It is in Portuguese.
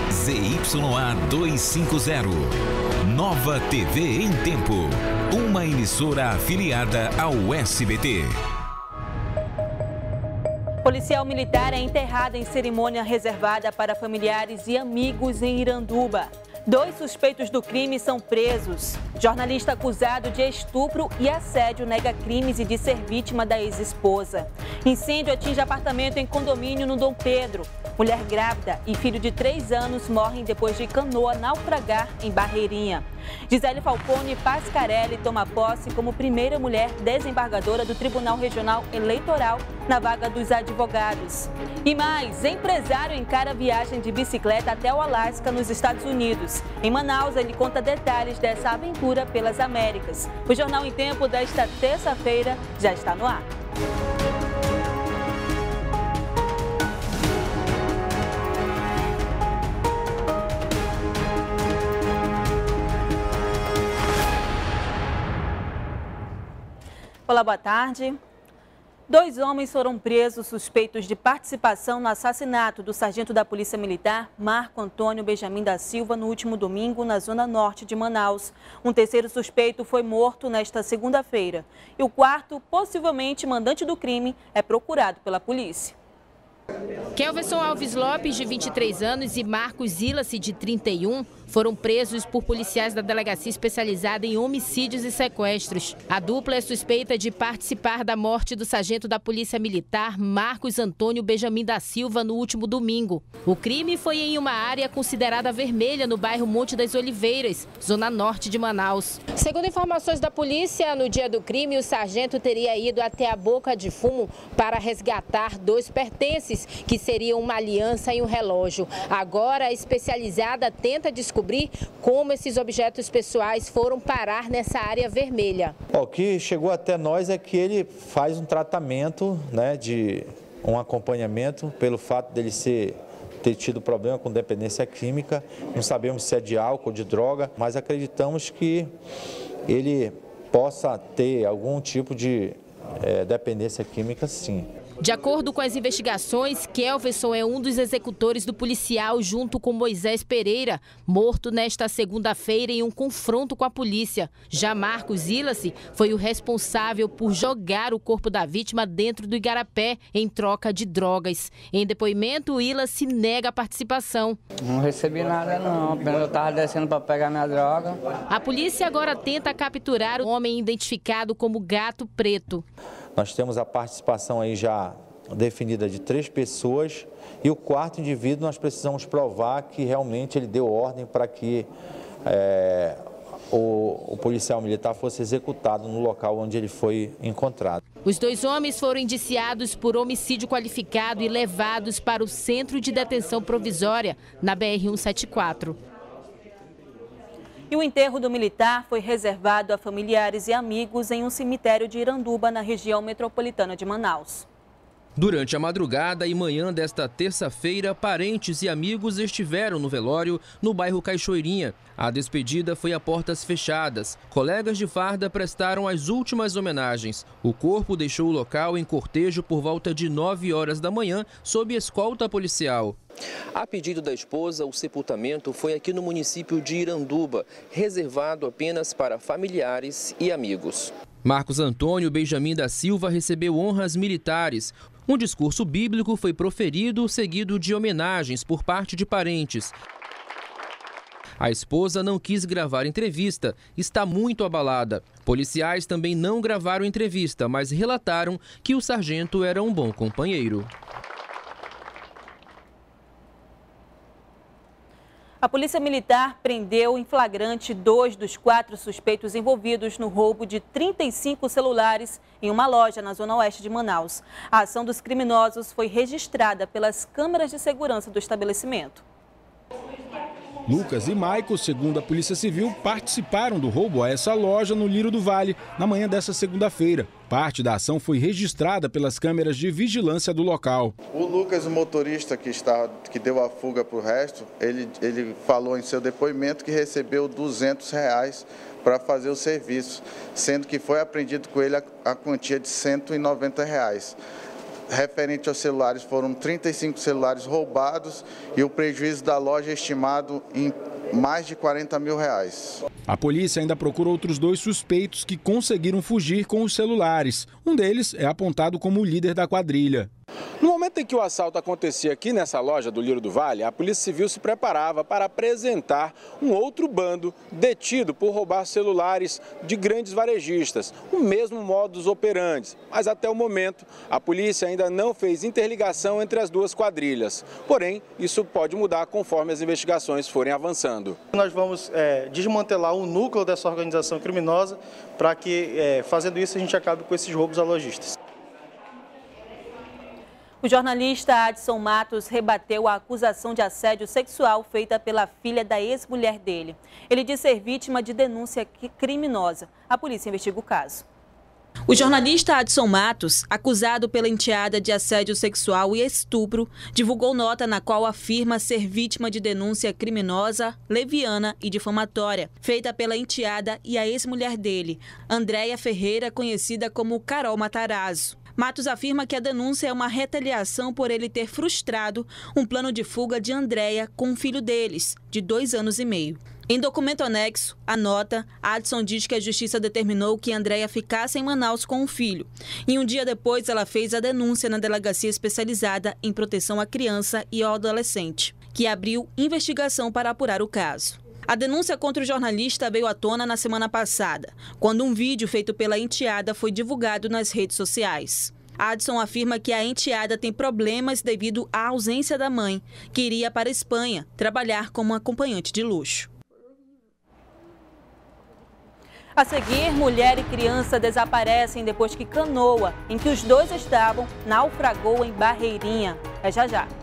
ZYA 250, Nova TV em Tempo, uma emissora afiliada ao SBT. Policial militar é enterrado em cerimônia reservada para familiares e amigos em Iranduba. 2 suspeitos do crime são presos. Jornalista acusado de estupro e assédio nega crimes e de ser vítima da ex-esposa. Incêndio atinge apartamento em condomínio no Dom Pedro. Mulher grávida e filho de 3 anos morrem depois de canoa naufragar em Barreirinha. Gisele Falcone Pascarelli toma posse como primeira mulher desembargadora do Tribunal Regional Eleitoral na vaga dos advogados. E mais, empresário encara viagem de bicicleta até o Alasca, nos Estados Unidos. Em Manaus, ele conta detalhes dessa aventura pelas Américas. O Jornal em Tempo desta terça-feira já está no ar. Olá, boa tarde. 2 homens foram presos suspeitos de participação no assassinato do sargento da Polícia Militar, Marco Antônio Benjamin da Silva, no último domingo, na zona norte de Manaus. Um terceiro suspeito foi morto nesta segunda-feira. E o quarto, possivelmente mandante do crime, é procurado pela polícia. Kelverson Alves Lopes, de 23 anos, e Marcos Ilace, de 31, foram presos por policiais da Delegacia Especializada em Homicídios e Sequestros. A dupla é suspeita de participar da morte do sargento da Polícia Militar, Marcos Antônio Benjamin da Silva, no último domingo. O crime foi em uma área considerada vermelha no bairro Monte das Oliveiras, zona norte de Manaus. Segundo informações da polícia, no dia do crime, o sargento teria ido até a Boca de Fumo para resgatar 2 pertences, que seriam uma aliança e um relógio. Agora, a especializada tenta descobrir como esses objetos pessoais foram parar nessa área vermelha. O que chegou até nós é que ele faz um tratamento, de um acompanhamento pelo fato dele ter tido problema com dependência química. Não sabemos se é de álcool, de droga, mas acreditamos que ele possa ter algum tipo de dependência química, sim. De acordo com as investigações, Kelverson é um dos executores do policial junto com Moisés Pereira, morto nesta segunda-feira em um confronto com a polícia. Já Marcos Ilace foi o responsável por jogar o corpo da vítima dentro do igarapé em troca de drogas. Em depoimento, Ilace nega a participação. Não recebi nada não, eu estava descendo para pegar minha droga. A polícia agora tenta capturar o homem identificado como Gato Preto. Nós temos a participação aí já definida de 3 pessoas e o quarto indivíduo nós precisamos provar que realmente ele deu ordem para que o policial militar fosse executado no local onde ele foi encontrado. Os 2 homens foram indiciados por homicídio qualificado e levados para o Centro de Detenção Provisória, na BR-174. E o enterro do militar foi reservado a familiares e amigos em um cemitério de Iranduba, na região metropolitana de Manaus. Durante a madrugada e manhã desta terça-feira, parentes e amigos estiveram no velório no bairro Cachoeirinha. A despedida foi a portas fechadas. Colegas de farda prestaram as últimas homenagens. O corpo deixou o local em cortejo por volta de 9 horas da manhã, sob escolta policial. A pedido da esposa, o sepultamento foi aqui no município de Iranduba, reservado apenas para familiares e amigos. Marcos Antônio Benjamin da Silva recebeu honras militares. Um discurso bíblico foi proferido, seguido de homenagens por parte de parentes. A esposa não quis gravar entrevista, está muito abalada. Policiais também não gravaram entrevista, mas relataram que o sargento era um bom companheiro. A Polícia Militar prendeu em flagrante 2 dos 4 suspeitos envolvidos no roubo de 35 celulares em uma loja na zona oeste de Manaus. A ação dos criminosos foi registrada pelas câmeras de segurança do estabelecimento. Lucas e Maico, segundo a Polícia Civil, participaram do roubo a essa loja no Lírio do Vale, na manhã desta segunda-feira. Parte da ação foi registrada pelas câmeras de vigilância do local. O Lucas, o motorista que deu a fuga para o resto, ele falou em seu depoimento que recebeu R$200 para fazer o serviço, sendo que foi apreendido com ele a quantia de R$190. referente aos celulares, foram 35 celulares roubados e o prejuízo da loja é estimado em mais de R$40 mil. A polícia ainda procura outros 2 suspeitos que conseguiram fugir com os celulares. Um deles é apontado como o líder da quadrilha. No momento em que o assalto acontecia aqui nessa loja do Lírio do Vale, a Polícia Civil se preparava para apresentar um outro bando detido por roubar celulares de grandes varejistas, o mesmo modus operandi. Mas até o momento, a polícia ainda não fez interligação entre as 2 quadrilhas. Porém, isso pode mudar conforme as investigações forem avançando. Nós vamos desmantelar o núcleo dessa organização criminosa para que, fazendo isso, a gente acabe com esses roubos a lojistas. O jornalista Adson Matos rebateu a acusação de assédio sexual feita pela filha da ex-mulher dele. Ele diz ser vítima de denúncia criminosa. A polícia investiga o caso. O jornalista Adson Matos, acusado pela enteada de assédio sexual e estupro, divulgou nota na qual afirma ser vítima de denúncia criminosa, leviana e difamatória, feita pela enteada e a ex-mulher dele, Andréia Ferreira, conhecida como Carol Matarazzo. Matos afirma que a denúncia é uma retaliação por ele ter frustrado um plano de fuga de Andréia com um filho deles, de 2 anos e meio. Em documento anexo, a nota, Adson diz que a justiça determinou que Andréia ficasse em Manaus com o filho. E um dia depois, ela fez a denúncia na Delegacia Especializada em Proteção à Criança e ao Adolescente, que abriu investigação para apurar o caso. A denúncia contra o jornalista veio à tona na semana passada, quando um vídeo feito pela enteada foi divulgado nas redes sociais. Adson afirma que a enteada tem problemas devido à ausência da mãe, que iria para a Espanha trabalhar como acompanhante de luxo. A seguir, mulher e criança desaparecem depois que canoa, em que os 2 estavam, naufragou em Barreirinha. É já já.